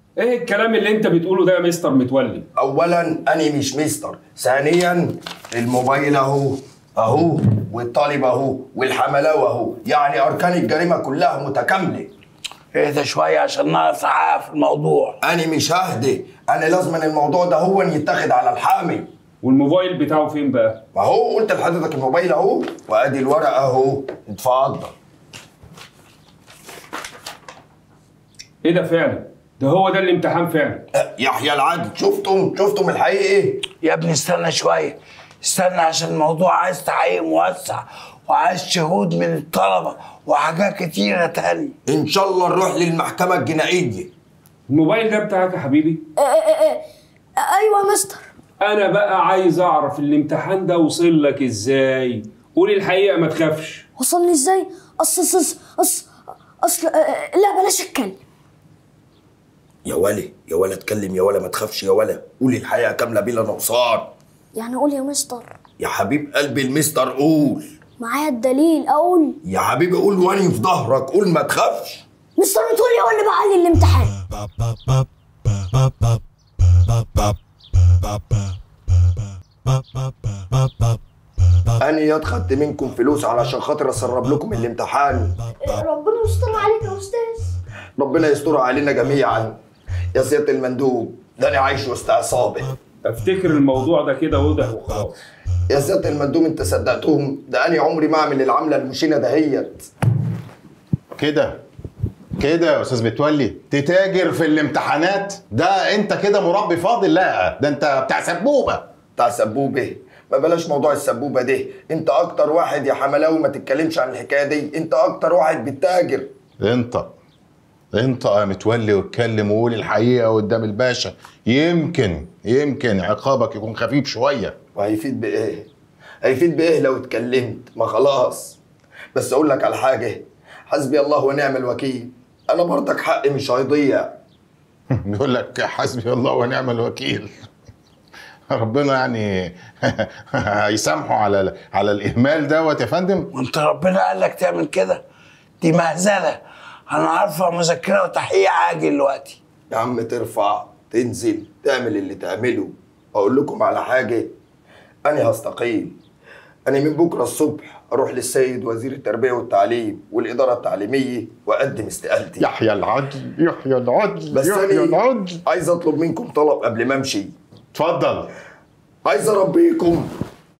ايه الكلام اللي انت بتقوله ده يا مستر متولي؟ اولا انا مش مستر، ثانيا الموبايل اهو اهو، والطالب اهو، والحملاوه اهو، يعني اركان الجريمه كلها متكامله. اهدى شويه عشان نعرف نحقق في الموضوع. انا مش ههدي، انا لازم الموضوع ده هو يتاخد على الحامي. والموبايل بتاعه فين بقى؟ ما هو قلت لحضرتك الموبايل اهو، وادي الورقه اهو، اتفضل. ايه ده فعلا؟ ده هو ده الامتحان فعلا؟ يحيى العدل، شفتم الحقيقي؟ يا ابني استنى شويه، استنى عشان الموضوع عايز تحقيق موسع وعايز شهود من الطلبه وحاجات كتيره تانية. ان شاء الله نروح للمحكمه الجنائيه. الموبايل ده بتاعك يا حبيبي؟ ايوه يا مستر. انا بقى عايز اعرف الامتحان ده وصل لك ازاي؟ قولي الحقيقه ما تخافش. وصلني ازاي؟ اصل لا بلاش اتكلم. يا ولا اتكلم يا ولا، ما تخافش يا ولا، قولي الحقيقه كامله بلا نقصان. يعني قول يا مستر. يا حبيب قلبي المستر قول. معايا الدليل اقول. يا حبيبي قول واني في ظهرك، قول ما تخافش. مستر متولي هو اللي بعلي الامتحان. أنا يا خدت منكم فلوس علشان خاطر اسرب لكم الامتحان. ربنا يستر عليك يا استاذ. ربنا يستر علينا جميعا. يا سيادة المندوب، ده انا عايش وسط عصابه. افتكر الموضوع ده كده وضح وخلاص. يا سيادة المندوب انت صدقتهم؟ ده انا عمري ما اعمل العمله المشينه دهيت. كده يا استاذ متولي تتاجر في الامتحانات؟ ده انت كده مربي فاضل؟ لا ده انت بتاع سبوبه. بتاع سبوبه؟ ما بلاش موضوع السبوبه ده، انت اكتر واحد يا حملاوي ما تتكلمش عن الحكايه دي، انت اكتر واحد بتتاجر. انت يا متولي واتكلم وقول الحقيقه قدام الباشا، يمكن عقابك يكون خفيف شويه. وهيفيد بايه؟ هيفيد بايه لو اتكلمت؟ ما خلاص. بس اقول لك على حاجه، حسبي الله ونعم الوكيل، انا برضك حقي مش هيضيع. بيقول لك حسبي الله ونعم الوكيل. ربنا يعني هيسامحوا على الاهمال دوت يا فندم. وانت ربنا قال لك تعمل كده؟ دي مهزله. انا عارفه مذاكره وتحقيق عاجل دلوقتي. يا عم ترفع تنزل تعمل اللي تعمله. اقول لكم على حاجه، انا هستقيل. انا من بكره الصبح اروح للسيد وزير التربيه والتعليم والاداره التعليميه واقدم استقالتي. يحيى العدل بس العدل. عايز اطلب منكم طلب قبل ما امشي. اتفضل. عايز اربيكم